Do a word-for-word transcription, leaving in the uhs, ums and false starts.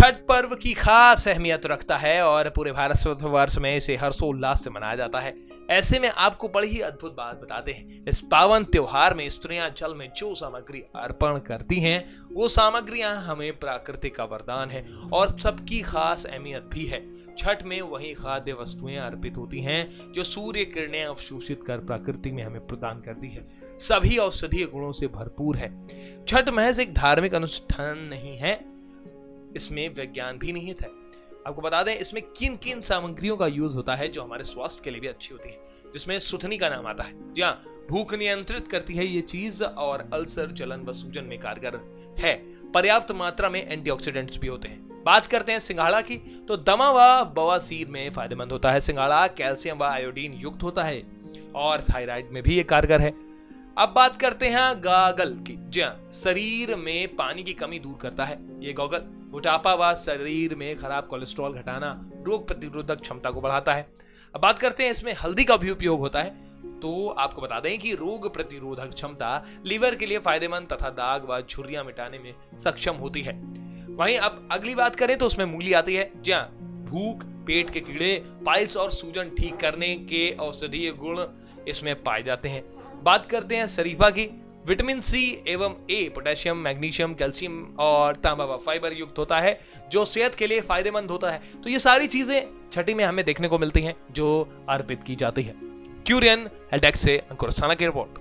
छठ पर्व की खास अहमियत रखता है और पूरे भारत वर्ष में इसे हर्षोल्लास से मनाया जाता है। ऐसे में आपको बड़ी ही अद्भुत बात बताते हैं। इस पावन त्योहार में स्त्रियां जल में जो सामग्री अर्पण करती हैं, वो सामग्रियां हमें प्रकृति का वरदान है और सबकी खास अहमियत भी है। छठ में वही खाद्य वस्तुएं अर्पित होती हैं जो सूर्य किरणें अवशोषित कर प्रकृति में हमें प्रदान करती है। सभी औषधीय गुणों से भरपूर है। छठ महज एक धार्मिक अनुष्ठान नहीं है, इसमें विज्ञान भी निहित है। आपको बता दें इसमें किन किन सामग्रियों का यूज होता है जो हमारे स्वास्थ्य के लिए भी अच्छी होती है, जिसमें सुथनी का नाम आता है। जी हाँ, भूख नियंत्रित करती है ये चीज और अल्सर, जलन व सूजन में कारगर है। पर्याप्त मात्रा में एंटीऑक्सीडेंट्स भी होते हैं। बात करते हैं सिंघाड़ा की, तो दमा व बवासीर में फायदेमंद होता है। सिंघाड़ा कैल्शियम व आयोडीन युक्त होता है और थायराइड में भी ये कारगर है। अब बात करते हैं गागल की। जी हाँ, शरीर में पानी की कमी दूर करता है ये गॉगल। मोटापा व शरीर में खराब कोलेस्ट्रॉल घटाना, रोग प्रतिरोधक क्षमता को बढ़ाता है। अब बात करते हैं इसमें हल्दी का भी उपयोग होता है, तो आपको बता दें कि रोग प्रतिरोधक क्षमता लीवर के लिए फायदेमंद तथा दाग व झुर्रियां मिटाने में सक्षम होती है। वहीं अब अगली बात करें तो उसमें मूली आती है। जी हाँ, भूख, पेट के कीड़े, पाइल्स और सूजन ठीक करने के औषधीय गुण इसमें पाए जाते हैं। बात करते हैं शरीफा की। विटामिन सी एवं ए, पोटेशियम, मैग्नीशियम, कैल्शियम और तांबा व फाइबर युक्त होता है जो सेहत के लिए फायदेमंद होता है। तो ये सारी चीजें छठी में हमें देखने को मिलती हैं जो अर्पित की जाती है। क्यूरियन हेल्थ डेस्क से अंकुर अस्थाना की रिपोर्ट।